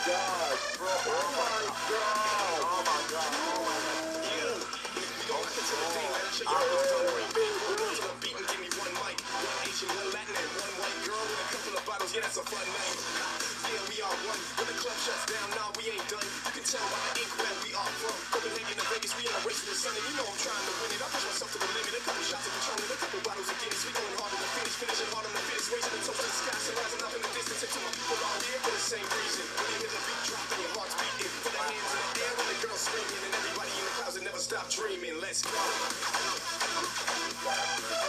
God, bro. Oh my God. Oh my God. Yeah. We gon' rock until the day that I show y'all what's done right. Big world to the beat and give me one mic. One Asian, one Latin, and one white girl with a couple of bottles. Yeah, that's a fun night. Yeah, we are one. When the club shuts down, nah, we ain't done. You can tell by the ink where we are from. Copenhagen to Vegas, we in a race with the sun, and you know I'm trying to win it. I push myself to the limit. A couple shots of Patron and a couple bottles of Guinness. We going hard in the finish, finishing hard on the finish. Raising the toast to the sky, so rising up in the distance. And to my people all here for the same reason. When you hear the beat drop and your heart's beating, put the hands in the air when the girls screaming, and everybody in the clouds that never stop dreaming. Let's go.